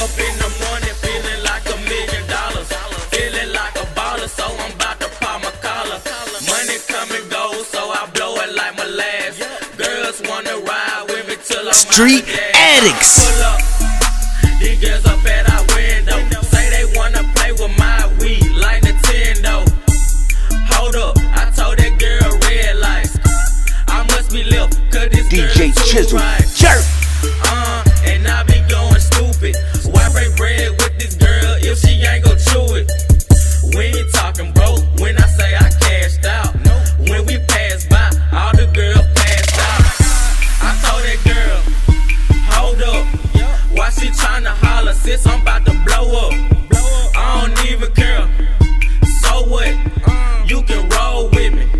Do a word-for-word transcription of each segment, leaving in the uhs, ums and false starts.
up in the morning feeling like a million dollars, feeling like a baller, so I'm about to pop my collar. Money come and go, so I blow it like my last. Girls wanna ride with me till I'm Street Addicts. Pull up, these girls up at our window, say they wanna play with my weed like Nintendo. Hold up, I told that girl red lights, I must be left, cause this D J girl too Chisel, right. jerk. Uh, and I be going stupid. Why break bread with this girl if she ain't gon' chew it? We ain't talking broke when I say I cashed out. When we passed by, all the girls passed out. I told that girl, hold up, why she tryna holler since I'm about to blow up? I don't even care, so what? You can roll with me,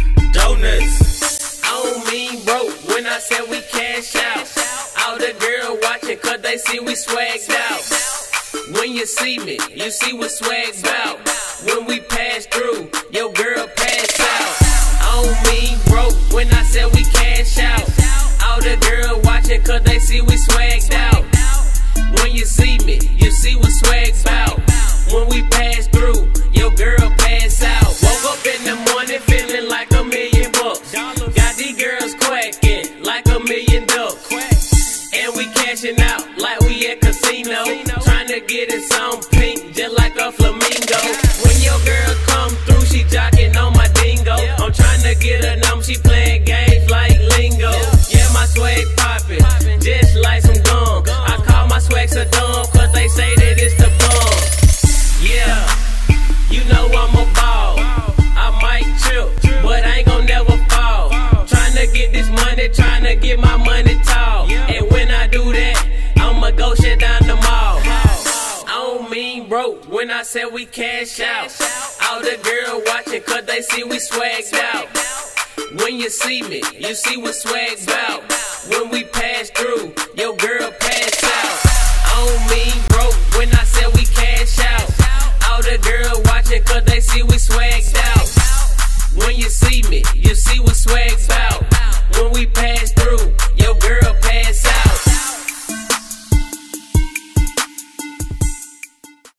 donuts. I don't mean broke when I said we cash out. All the girls watching cause they see we swagged out. When you see me, you see what swag's out. When we pass through, your girl pass out. I don't mean broke when I said we cash out. All the girls watching cause they see we swagged out. When you see me, you see what swag's out. When we pass through, your girl pass out. Woke up in the morning feeling like a million bucks. Got these girls quacking like a million ducks. And we cashing out like we at casino, trying to get it some pink just like a flamingo. When your girl come through, she jocking on my dingo. I'm trying to get her number, she playing games like lingo. Yeah, my swag poppin', just like some gum. I call my swag so dumb, cause they say that it's the bum. Yeah, you know I'm a ball. I might trip, but I ain't gon' never fall. Trying to get this money, trying to get my money tall. And when I do that, I'ma go shut down the mall. I don't mean broke when I said we cash out. All the girls watching cause they see we swagged out. When you see me, you see what swag's out. When we pass through, your girl pass out. I don't mean broke when I said we cash out. All the girls watching cause they see we swagged out. When you see me,